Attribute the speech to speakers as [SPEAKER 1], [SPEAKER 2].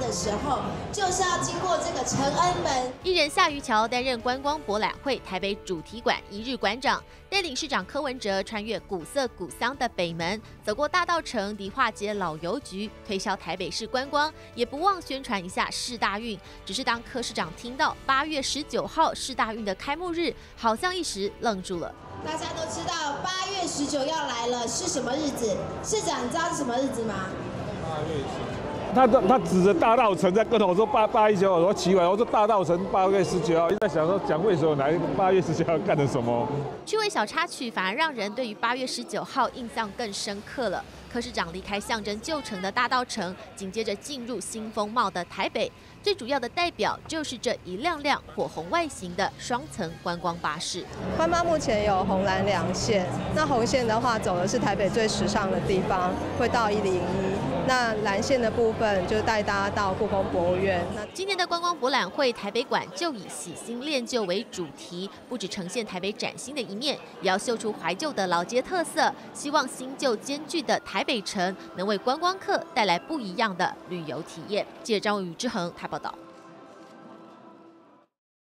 [SPEAKER 1] 的时候，就是要经过这个承恩门。
[SPEAKER 2] 艺人夏于乔担任观光博览会台北主题馆一日馆长，带领市长柯文哲穿越古色古香的北门，走过大稻埕迪化街老邮局，推销台北市观光，也不忘宣传一下市大运。只是当柯市长听到8月19号市大运的开幕日，好像一时愣住了。
[SPEAKER 1] 大家都知道8月19要来了，是什么日子？市长，你知道是什么日子吗
[SPEAKER 3] ？8月19。他指着大稻埕在跟我说8月19号，我说奇怪，我说大稻埕8月19号，一直在想说蒋渭水来8月19号干了什么？
[SPEAKER 2] 趣味小插曲反而让人对于8月19号印象更深刻了。柯市长离开象征旧城的大稻埕，紧接着进入新风貌的台北，最主要的代表就是这一辆辆火红外形的双层观光巴士。
[SPEAKER 4] 观巴目前有红蓝两线，那红线的话走的是台北最时尚的地方，会到101。那蓝线的部分就带大家到故宫博物院。
[SPEAKER 2] 今年的观光博览会台北馆就以喜新恋旧为主题，不只呈现台北崭新的一面，也要秀出怀旧的老街特色，希望新旧兼具的台北城能为观光客带来不一样的旅游体验。记者张宇之恒台报道。